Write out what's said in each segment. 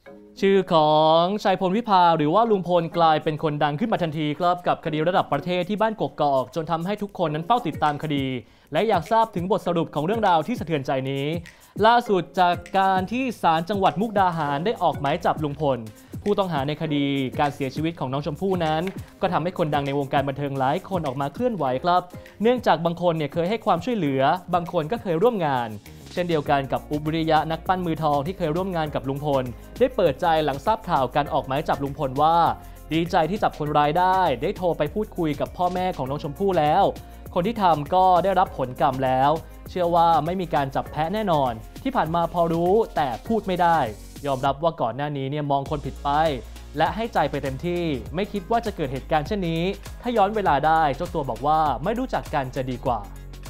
ชื่อของชัยพลวิภาหรือว่าลุงพลกลายเป็นคนดังขึ้นมาทันทีครับกับคดีระดับประเทศที่บ้านกกอกจนทำให้ทุกคนนั้นเฝ้าติดตามคดีและอยากทราบถึงบทสรุปของเรื่องราวที่สะเทือนใจนี้ล่าสุดจากการที่ศาลจังหวัดมุกดาหารได้ออกหมายจับลุงพลผู้ต้องหาในคดีการเสียชีวิตของน้องชมพู่นั้นก็ทำให้คนดังในวงการบันเทิงหลายคนออกมาเคลื่อนไหวครับเนื่องจากบางคนเคยให้ความช่วยเหลือบางคนก็เคยร่วมงานเช่นเดียวกันกับอุ๊บวิริยะนักปั้นมือทองที่เคยร่วมงานกับลุงพลได้เปิดใจหลังทราบข่าวการออกหมายจับลุงพลว่าดีใจที่จับคนร้ายได้โทรไปพูดคุยกับพ่อแม่ของน้องชมพู่แล้วคนที่ทำก็ได้รับผลกรรมแล้วเชื่อว่าไม่มีการจับแพะแน่นอนที่ผ่านมาพอรู้แต่พูดไม่ได้ยอมรับว่าก่อนหน้านี้มองคนผิดไปและให้ใจไปเต็มที่ไม่คิดว่าจะเกิดเหตุการณ์เช่นนี้ถ้าย้อนเวลาได้เจ้าตัวบอกว่าไม่รู้จักกันจะดีกว่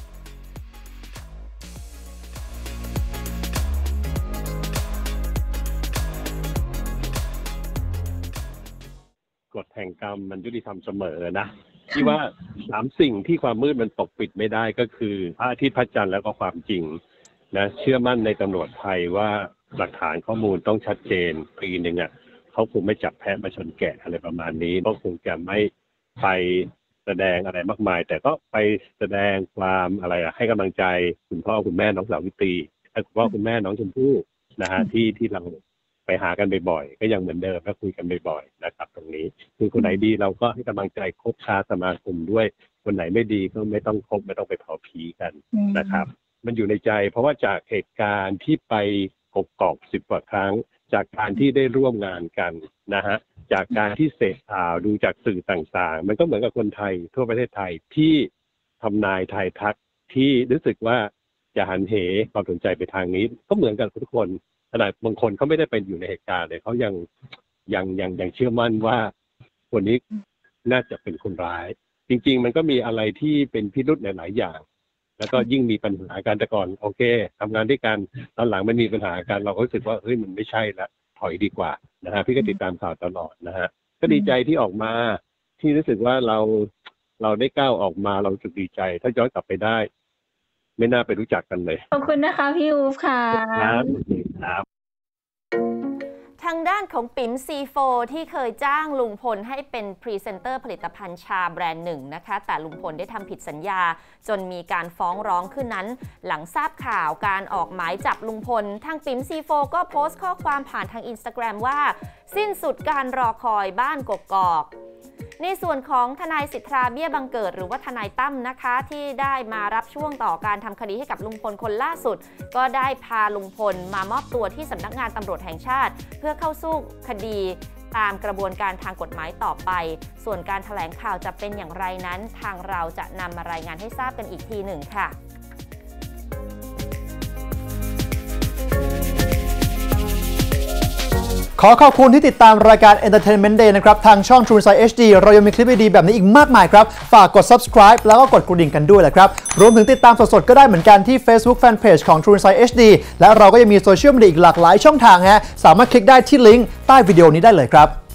ากฎแห่งกรรมมันยุติธรรมเสมอนะที่ว่า3 สิ่งที่ความมืดมันปกปิดไม่ได้ก็คือพระอาทิตย์พระจันทร์แล้วก็ความจริงนะเชื่อมั่นในตำรวจไทยว่าหลักฐานข้อมูลต้องชัดเจนปีหนึ่งเขาคงไม่จับแพะมาชนแกะอะไรประมาณนี้ก็คงจะไม่ไปแสดงอะไรมากมายแต่ก็ไปแสดงความอะไรให้กำลังใจคุณพ่อคุณแม่น้องสาวิตรีและคุณพ่อคุณแม่น้องชมพู่นะฮะที่เราไปหากันบ่อยๆก็ยังเหมือนเดิมและคุยกันบ่อยๆนะครับตรงนี้คือคนไหนดีเราก็ให้กำลังใจคบค้าสมาคมด้วยคนไหนไม่ดีก็ไม่ต้องคบไม่ต้องไปเผาผีกันนะครับมันอยู่ในใจเพราะว่าจากเหตุการณ์ที่ไปกกอก10 กว่าครั้งจากการที่ได้ร่วมงานกันนะฮะจากการที่เสพข่าวดูจากสื่อต่างๆมันก็เหมือนกับคนไทยทั่วประเทศไทยที่ทำนายทายทักที่รู้สึกว่าจะหันเหความสนใจไปทางนี้ก็เหมือนกันทุกคนขนาดบางคนเขาไม่ได้เป็นอยู่ในเหตุการณ์เลยเขายังเชื่อมั่นว่าคนนี้น่าจะเป็นคนร้ายจริงๆมันก็มีอะไรที่เป็นพิรุธหลายๆอย่างแล้วก็ยิ่งมีปัญหาการแต่ก่อนโอเคทำงานด้วยกันตอนหลังมันมีปัญหากันเราก็รู้สึกว่าเฮ้ยมันไม่ใช่ละถอยดีกว่านะฮะพี่ก็ติดตามข่าวตลอดนะฮะก็ดีใจที่ออกมาที่รู้สึกว่าเราได้ก้าวออกมาเรารู้สึกดีใจถ้าย้อนกลับไปได้ไม่น่าไปรู้จักกันเลยขอบคุณนะคะพี่อู๊ฟค่ะครับทางด้านของปิ๋มซีโฟที่เคยจ้างลุงพลให้เป็นพรีเซนเตอร์ผลิตภัณฑ์ชาแบรนด์หนึ่งนะคะแต่ลุงพลได้ทำผิดสัญญาจนมีการฟ้องร้องขึ้นนั้นหลังทราบข่าวการออกหมายจับลุงพลทางปิ๋มซีโฟก็โพสต์ข้อความผ่านทาง Instagram ว่าสิ้นสุดการรอคอยบ้านกกอกในส่วนของทนายสิทธาเบี้ยบังเกิดหรือว่าทนายตั้มนะคะที่ได้มารับช่วงต่อการทำคดีให้กับลุงพลคนล่าสุดก็ได้พาลุงพลมามอบตัวที่สำนักงานตำรวจแห่งชาติเพื่อเข้าสู้คดีตามกระบวนการทางกฎหมายต่อไปส่วนการแถลงข่าวจะเป็นอย่างไรนั้นทางเราจะนำมารายงานให้ทราบกันอีกทีหนึ่งค่ะขอขอบคุณที่ติดตามรายการ Entertainment Day นะครับทางช่อง True Insight HD เรายังมีคลิปดีๆแบบนี้อีกมากมายครับฝากกด subscribe แล้วก็กดกระดิ่งกันด้วยแหละครับรวมถึงติดตามสดๆก็ได้เหมือนกันที่ Facebook Fanpage ของ True Insight HD และเราก็ยังมีโซเชียลมีเดียอีกหลากหลายช่องทางฮะสามารถคลิกได้ที่ลิงก์ใต้วิดีโอนี้ได้เลยครับ